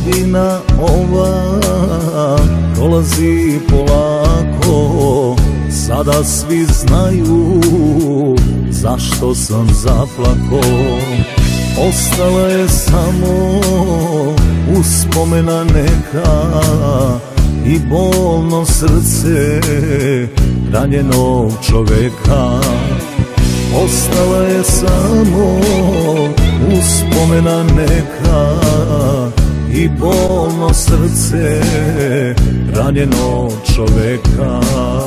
godina ova prolazi polako, sada svi znaju zašto sam zaplako. Ostala je samo uspomena neka i bolno srce ranjenog čoveka. Ostala je samo uspomena neka i bolno srce ranjenog čoveka.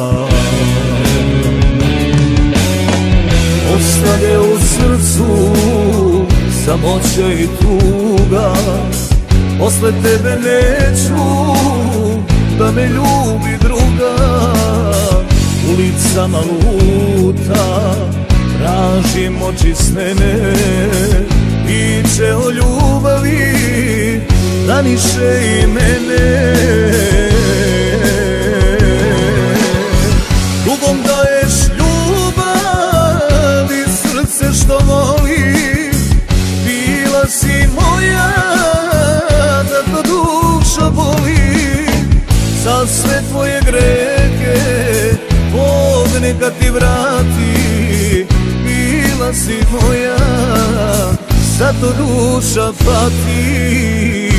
Ostane u srcu samoća i tuga, posle tebe neću da me ljubi druga. Ulicama luta, tražim očisnene, priče o ljubavi raniše i mene. Drugom daješ ljubav i srce što voli, bila si moja, zato duša boli. Za sve tvoje grehe Bog neka ti vrati, bila si moja, zato duša pati.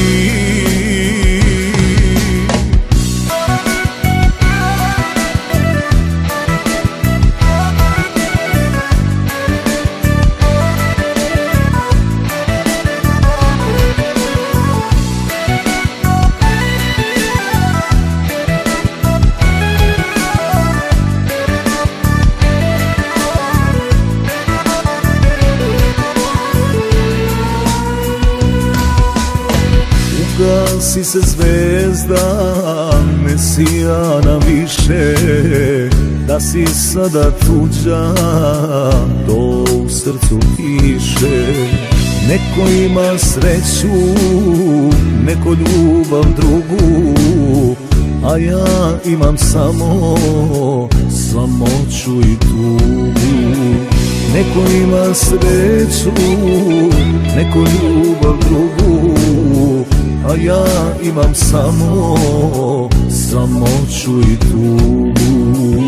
Ugasi se zvezda, ne sijana više, da si sada tuđa, to u srcu piše. Neko ima sreću, neko ljubav drugu, a ja imam samo samoću i tugu. Neko ima sreću, neko ljubav drugu, a ja imam samo samoću i tugu.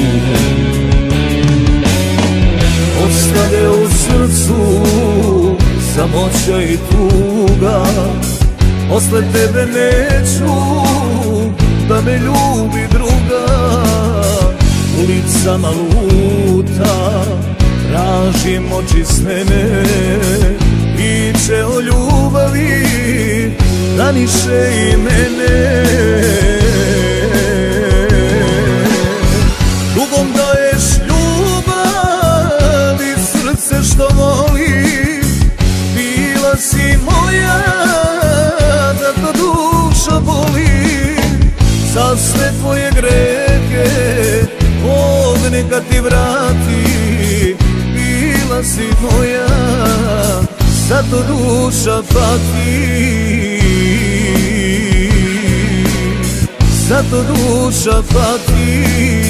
Ostane u srcu samoća i tuga, posle tebe neću da me ljubi druga. Ulicama luta, tražim očisnene, priče o ljubavi raniše i mene. Drugom daješ ljubav i srce što voli, bila si moja, zato duša boli. Za sve tvoje grehe Bog neka ti vrati, bila si moja, zato duša pati. Zato duša pati.